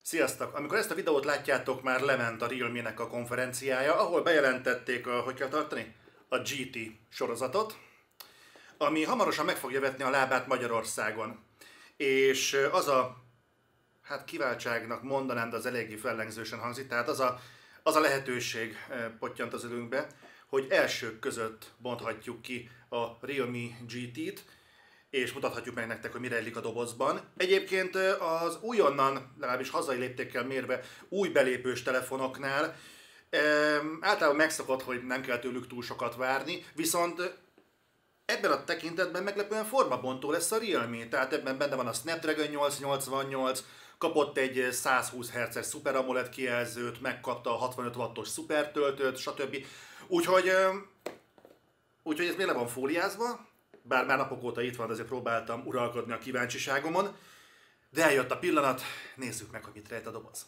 Sziasztok! Amikor ezt a videót látjátok, már lement a Realme-nek a konferenciája, ahol bejelentették hogy kell tartani? A GT sorozatot, ami hamarosan meg fogja vetni a lábát Magyarországon. És az a, kiváltságnak mondanám, de az eléggé fellengzősen hangzik, tehát az a lehetőség pottyant az ölünkbe, hogy elsők között bonthatjuk ki a Realme GT-t, és mutathatjuk meg nektek, hogy mi rejlik a dobozban. Egyébként az újonnan, legalábbis hazai léptékkel mérve, új belépős telefonoknál általában megszokott, hogy nem kell tőlük túl sokat várni, viszont ebben a tekintetben meglepően formabontó lesz a Realme, tehát ebben benne van a Snapdragon 888, kapott egy 120 Hz-es Super AMOLED kijelzőt, megkapta a 65 wattos szupertöltőt, stb. Úgyhogy ez még le van fóliázva, bár már napok óta itt van, azért próbáltam uralkodni a kíváncsiságomon, de eljött a pillanat, nézzük meg, hogy mit rejt a doboz.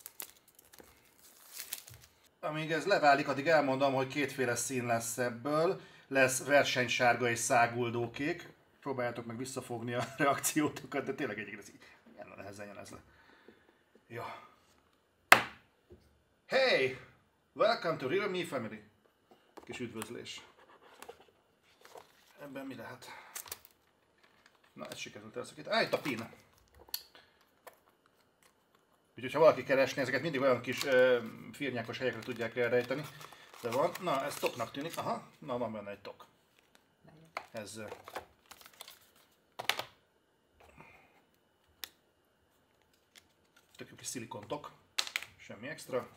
Amíg ez leválik, addig elmondom, hogy kétféle szín lesz ebből. Lesz versenysárga és száguldókék. Próbáljátok meg visszafogni a reakciótokat, de tényleg egyébként ez ilyen nehezen jön ez le. Jó. Hey! Welcome to Realme Family. Kis üdvözlés. Ebben mi lehet? Na, ez sikerült elszakítani. Itt a pin. Úgyhogy ha valaki keresné, ezeket mindig olyan kis firnyákos helyekre tudják elrejteni. De van. Na, ez toknak tűnik. Aha, na van benne egy tok. Ez... tök jó kis szilikon tok. Semmi extra.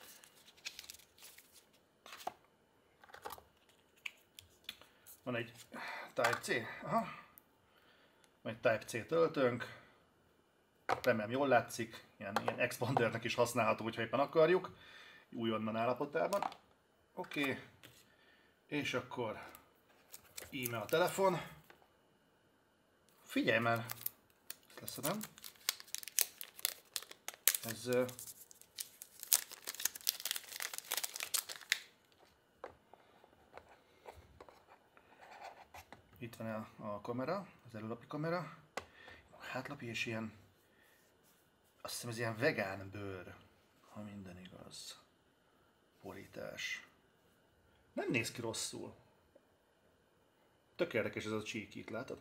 Van egy Type-C. Aha. Van egy Type-C töltőnk. Remélem jól látszik. Ilyen expandernek is használható, hogyha éppen akarjuk. Újonnan állapotában. Oké. És akkor íme a telefon. Figyelj már! Ezt leszedem. Ez... itt van a kamera, az előlapi kamera. A hátlapi és ilyen... azt hiszem ez ilyen vegán bőr, ha minden igaz. Borítás. Nem néz ki rosszul. Tök érdekes ez a csík, látod?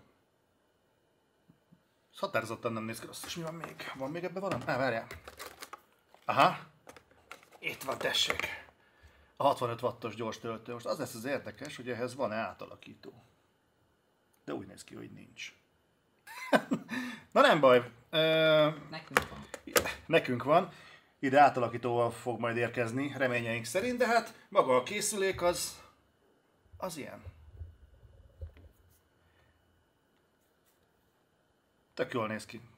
Ez határozottan nem néz ki rosszul. És mi van még? Van még ebben valami? Várjál. Aha. Itt van, tessék. A 65 wattos gyors töltő. Most az lesz az érdekes, hogy ehhez van-e átalakító. De úgy néz ki, hogy nincs. Na nem baj. Nekünk van. Nekünk van. Ide átalakítóval fog majd érkezni, reményeink szerint, de hát maga a készülék az ilyen. Tök jól néz ki.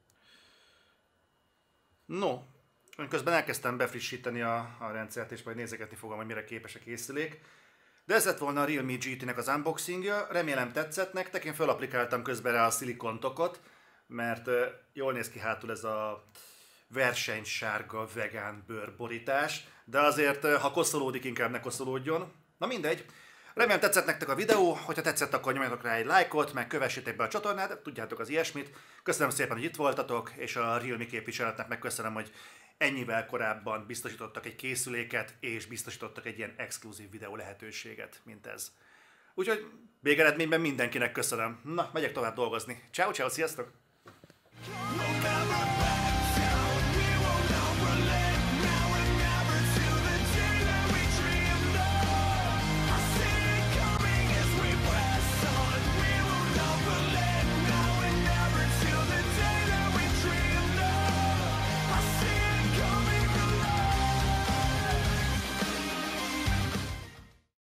No, közben elkezdtem befrissíteni a rendszert, és majd nézegetni fogom, hogy mire képes a készülék. De ez lett volna a Realme GT-nek az unboxingja, remélem tetszett nektek, én felapplikáltam közben rá a szilikontokot, mert jól néz ki hátul ez a versenysárga vegán bőrborítás, de azért, ha koszolódik, inkább ne koszolódjon. Na mindegy, remélem tetszett nektek a videó, hogyha tetszett, akkor nyomjatok rá egy lájkot, meg kövessétek be a csatornát, tudjátok az ilyesmit. Köszönöm szépen, hogy itt voltatok, és a Realme képviseletnek megköszönöm, hogy ennyivel korábban biztosítottak egy készüléket, és biztosítottak egy ilyen exkluzív videó lehetőséget, mint ez. Úgyhogy végeredményben mindenkinek köszönöm. Na, megyek tovább dolgozni. Ciao, ciao, sziasztok!